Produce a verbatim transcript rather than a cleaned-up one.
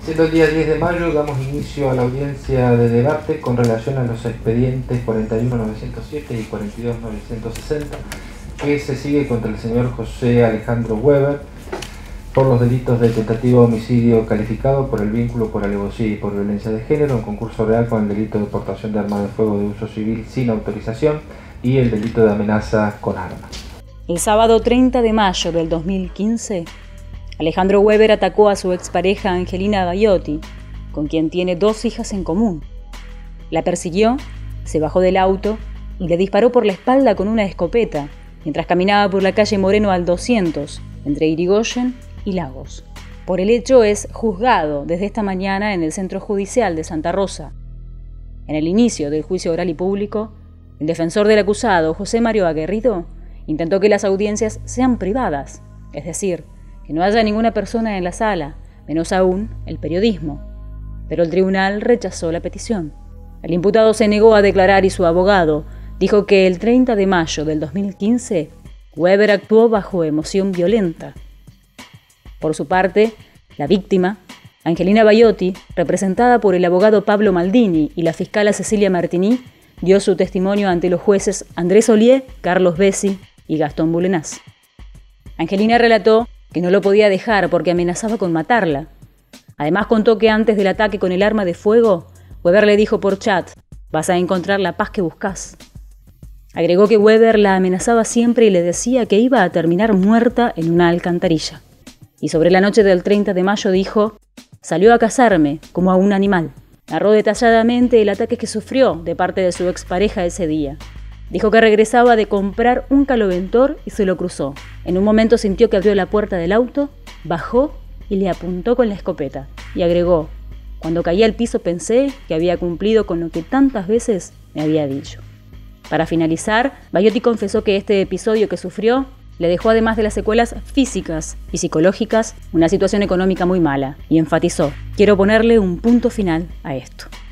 Siendo el día diez de mayo, damos inicio a la audiencia de debate con relación a los expedientes cuarenta y uno mil novecientos siete y cuarenta y dos mil novecientos sesenta, que se sigue contra el señor José Alejandro Weber por los delitos de tentativo de homicidio calificado por el vínculo por alevosía y por violencia de género, en concurso real con el delito de portación de arma de fuego de uso civil sin autorización y el delito de amenaza con arma. El sábado treinta de mayo del dos mil quince, Alejandro Weber atacó a su expareja Angelina Baiotti, con quien tiene dos hijas en común. La persiguió, se bajó del auto y le disparó por la espalda con una escopeta, mientras caminaba por la calle Moreno al doscientos, entre Irigoyen y Lagos. Por el hecho es juzgado desde esta mañana en el Centro Judicial de Santa Rosa. En el inicio del juicio oral y público, el defensor del acusado, José Mario Aguerrido, intentó que las audiencias sean privadas, es decir, que no haya ninguna persona en la sala, menos aún el periodismo. Pero el tribunal rechazó la petición. El imputado se negó a declarar y su abogado dijo que el treinta de mayo del dos mil quince, Weber actuó bajo emoción violenta. Por su parte, la víctima, Angelina Baiotti, representada por el abogado Pablo Maldini y la fiscala Cecilia Martini, dio su testimonio ante los jueces Andrés Ollier, Carlos Bessi y Gastón Bulenaz. Angelina relató que no lo podía dejar porque amenazaba con matarla. Además contó que antes del ataque con el arma de fuego, Weber le dijo por chat: «Vas a encontrar la paz que buscas». Agregó que Weber la amenazaba siempre y le decía que iba a terminar muerta en una alcantarilla. Y sobre la noche del treinta de mayo dijo: «Salió a cazarme como a un animal». Narró detalladamente el ataque que sufrió de parte de su expareja ese día. Dijo que regresaba de comprar un caloventor y se lo cruzó. En un momento sintió que abrió la puerta del auto, bajó y le apuntó con la escopeta. Y agregó: «Cuando caí al piso pensé que había cumplido con lo que tantas veces me había dicho». Para finalizar, Baiotti confesó que este episodio que sufrió le dejó, además de las secuelas físicas y psicológicas, una situación económica muy mala, y enfatizó: «Quiero ponerle un punto final a esto».